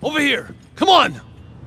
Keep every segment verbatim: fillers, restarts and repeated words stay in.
Over here! Come on!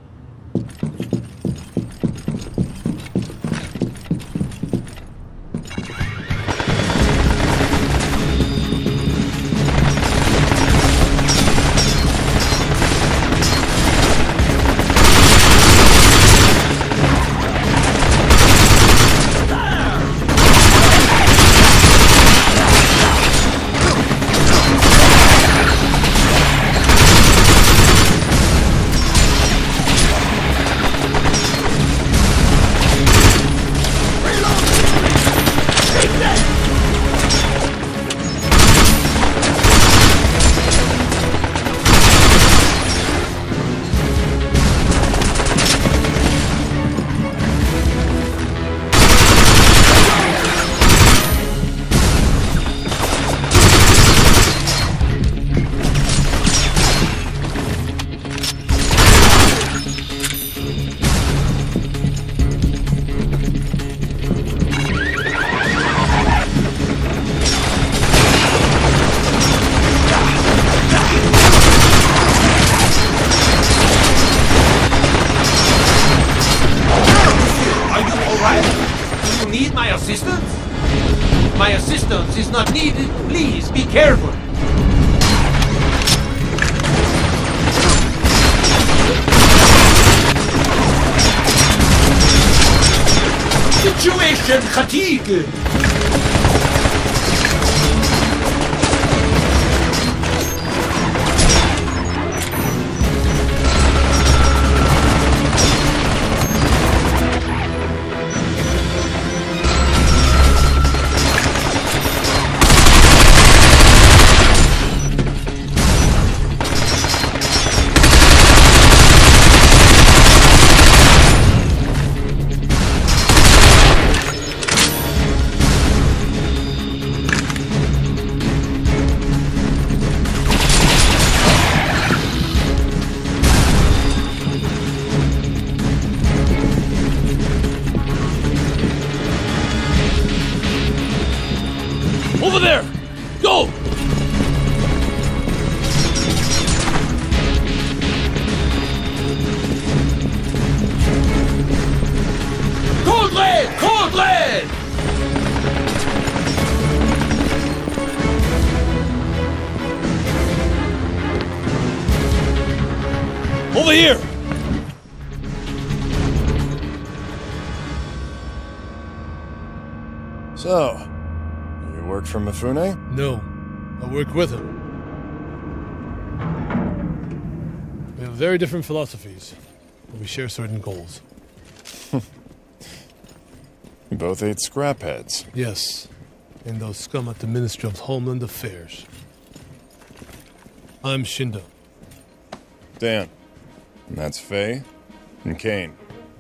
My assistance is not needed. Please be careful. Situation fatigue. Over there! Go! Cold lead! Cold lead! Over here! So, you work for Mifune? No, I work with him. We have very different philosophies, but we share certain goals. You both ate scrapheads. Yes, and those scum at the Ministry of Homeland Affairs. I'm Shindo. Dan. And that's Faye and Kane.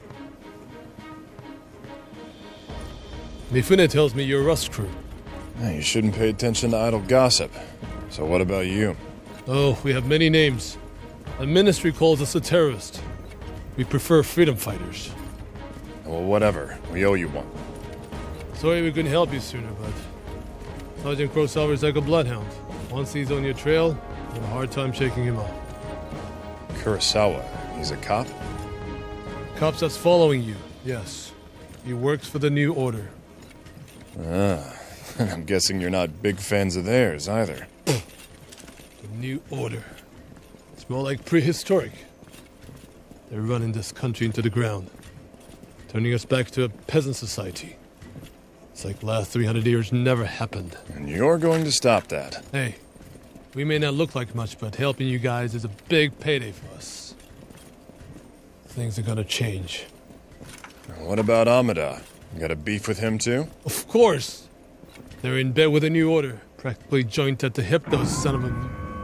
Mifune tells me you're a Rust crew. Hey, you shouldn't pay attention to idle gossip. So what about you? Oh, we have many names. The Ministry calls us a terrorist. We prefer freedom fighters. Well, whatever. We owe you one. Sorry we couldn't help you sooner, but Sergeant Kurosawa is like a bloodhound. Once he's on your trail, you have a hard time shaking him off. Kurosawa. He's a cop? Cops that's following you, yes. He works for the New Order. Ah, I'm guessing you're not big fans of theirs, either. The New Order. It's more like prehistoric. They're running this country into the ground, turning us back to a peasant society. It's like the last three hundred years never happened. And you're going to stop that. Hey, we may not look like much, but helping you guys is a big payday for us. Things are gonna change. What about Amada? You got a beef with him, too? Of course! They're in bed with the New Order. Practically joint at the hip, those son of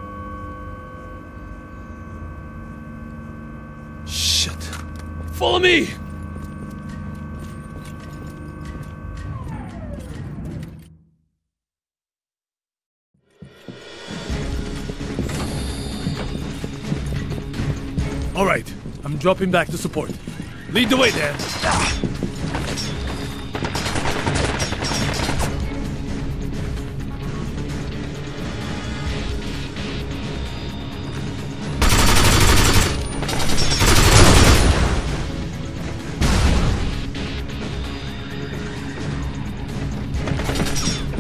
a... Shit. Follow me! All right, I'm dropping back to support. Lead the way, Dan. Ah.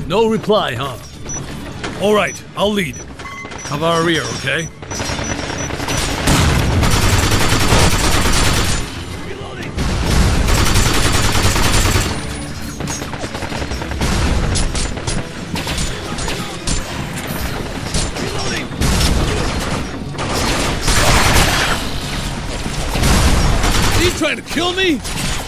No reply, huh? All right, I'll lead. Cover our rear, okay? Reloading! Reloading! He's trying to kill me?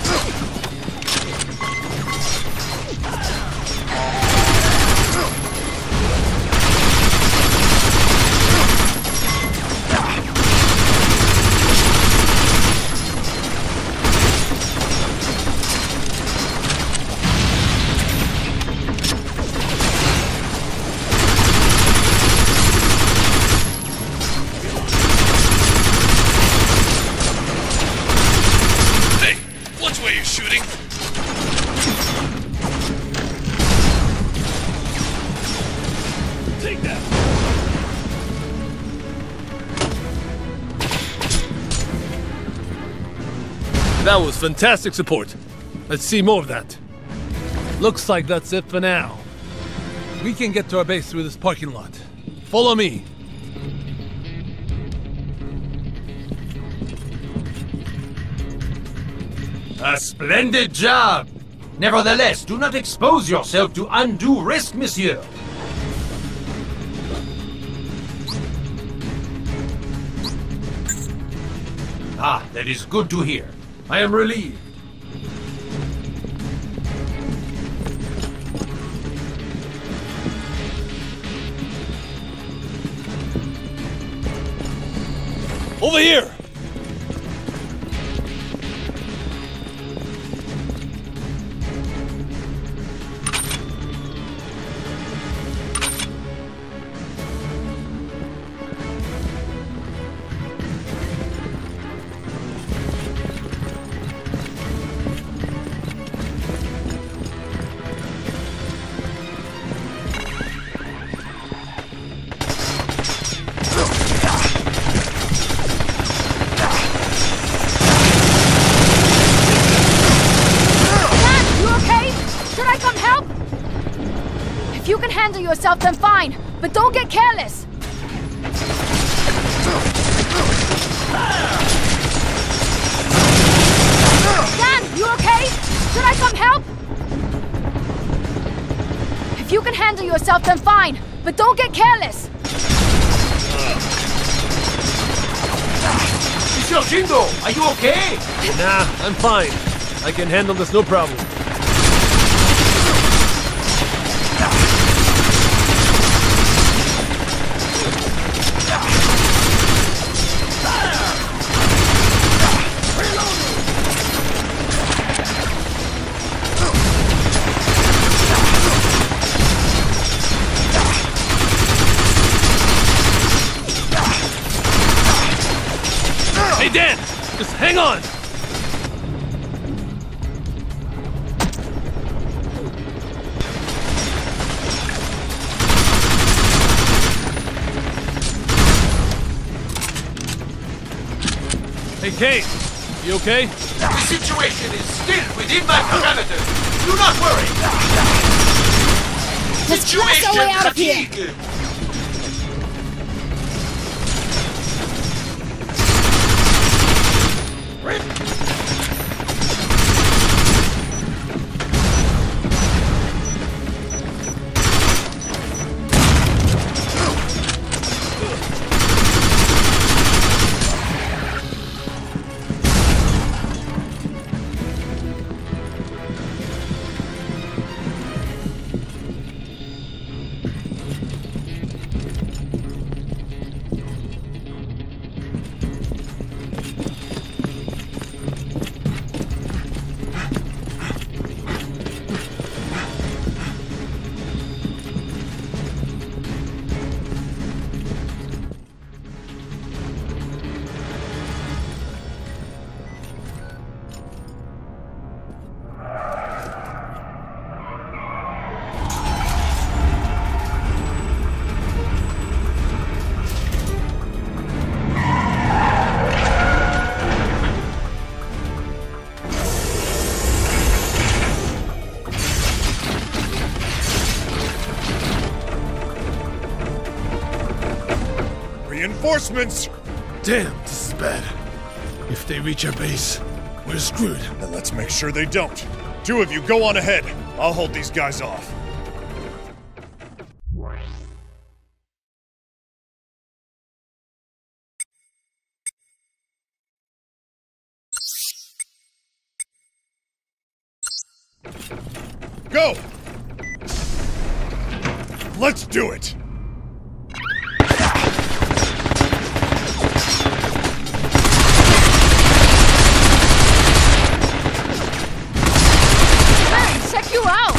Shooting. Take that. That was fantastic support. Let's see more of that. Looks like that's it for now. We can get to our base through this parking lot. Follow me. A splendid job! Nevertheless, do not expose yourself to undue risk, monsieur. Ah, that is good to hear. I am relieved. Over here! Handle yourself, then fine, but don't get careless. Dan, you okay? Should I come help? If you can handle yourself, then fine, but don't get careless. Monsieur Shindo, are you okay? Nah, I'm fine. I can handle this no problem. Hey, Dan! Just hang on! Hey, Kane! You okay? The situation is still within my parameters. Do not worry. Let's blast our way out of here! fatigue. reinforcements! Damn, this is bad. If they reach our base, we're screwed. Then let's make sure they don't. Two of you, go on ahead. I'll hold these guys off. Go! Let's do it! Man, check you out!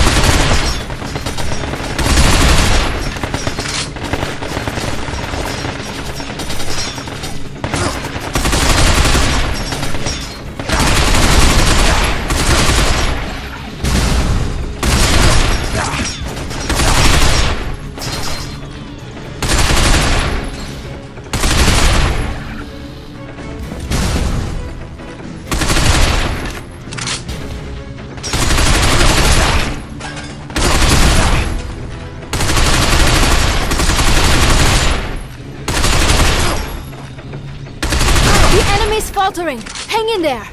Faltering. Hang in there.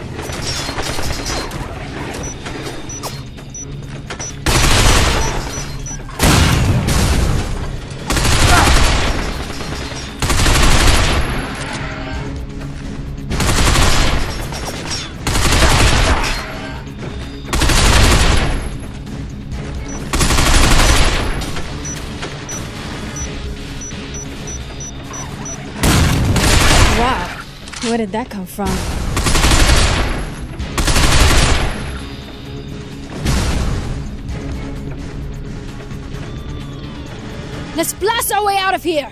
Wow. Where did that come from? Let's blast our way out of here!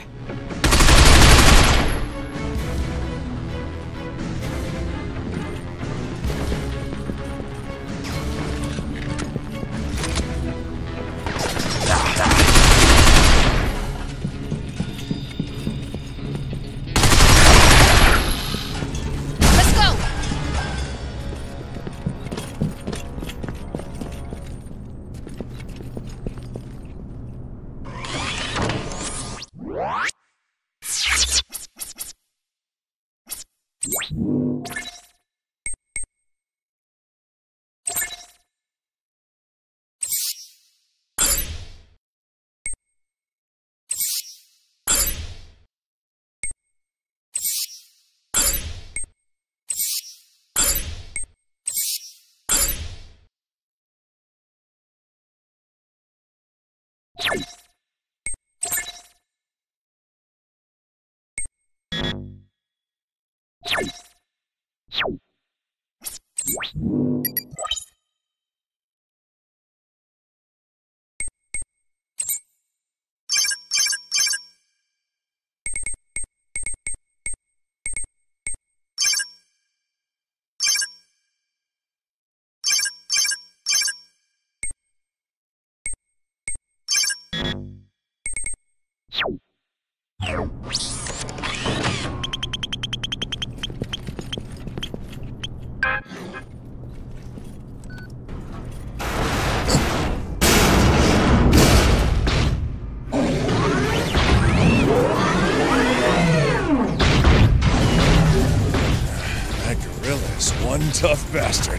One tough bastard.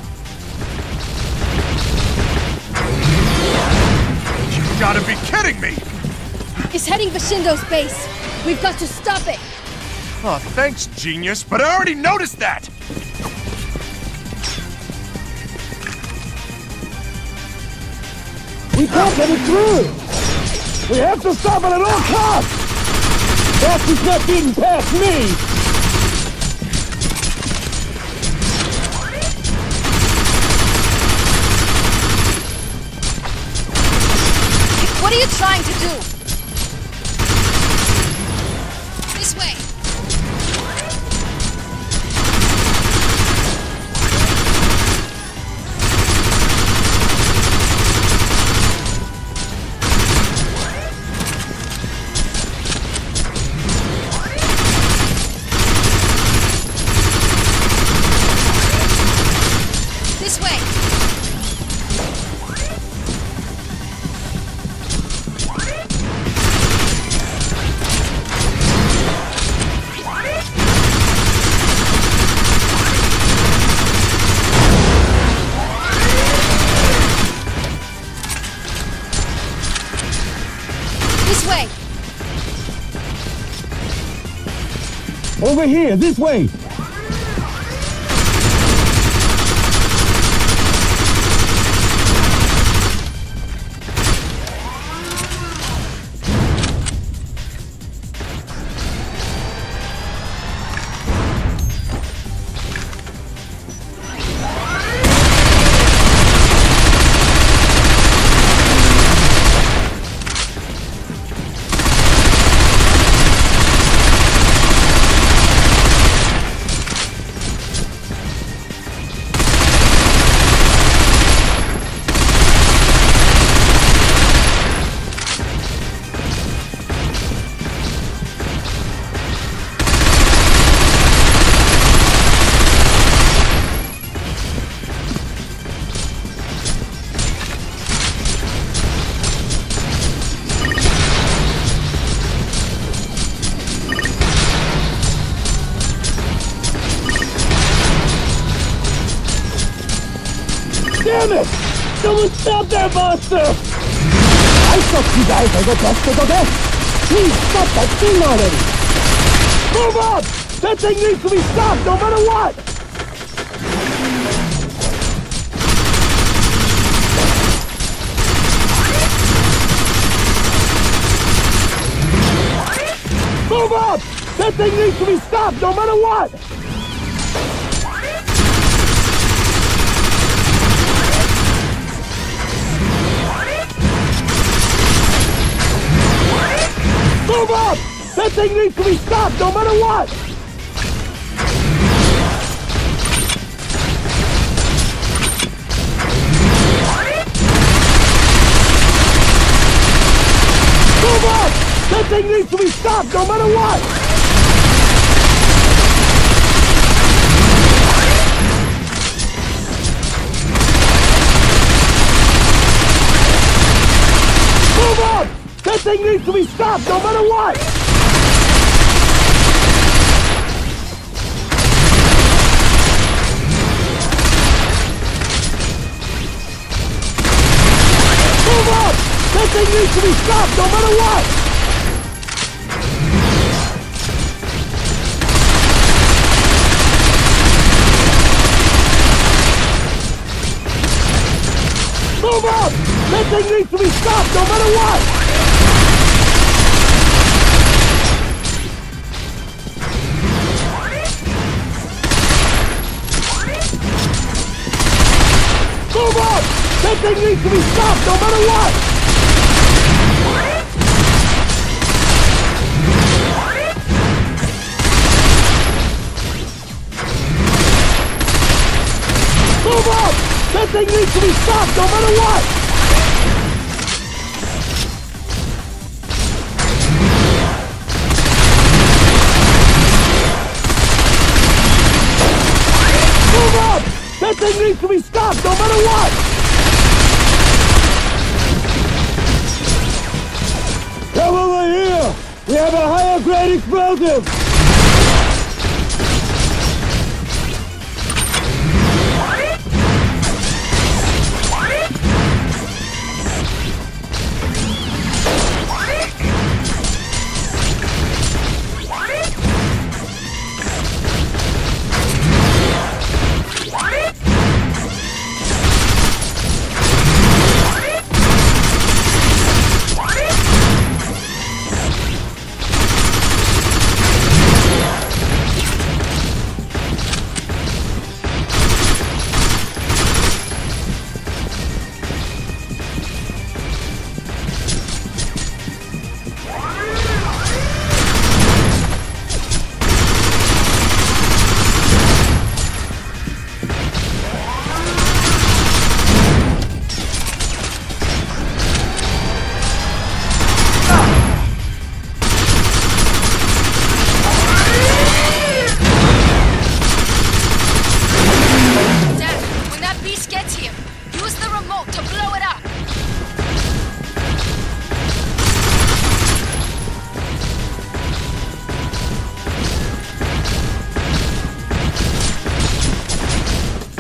You gotta be kidding me! It's heading for Shindo's base. We've got to stop it. Oh, thanks, genius, but I already noticed that! We can't get it through! We have to stop it at all costs! That's not getting past me! What are you trying to do? This way. This way. Over here, this way! Damn it! Someone stop that monster! I thought you guys are the best of the best! Please stop that thing already! Move up! That thing needs to be stopped no matter what! Move up! That thing needs to be stopped no matter what! Move up! That thing needs to be stopped no matter what! Move up! That thing needs to be stopped no matter what! Move up! That thing needs to be stopped no matter what! Move up! That thing needs to be stopped no matter what! Move up! That thing needs to be stopped no matter what! Move up! That thing needs to be stopped no matter what! Move up! That thing needs to be stopped no matter what! Move up! That thing needs to be stopped no matter what! Come over here! We have a higher grade explosive!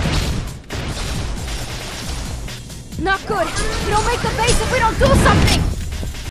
Not good. We don't make the base if we don't do something!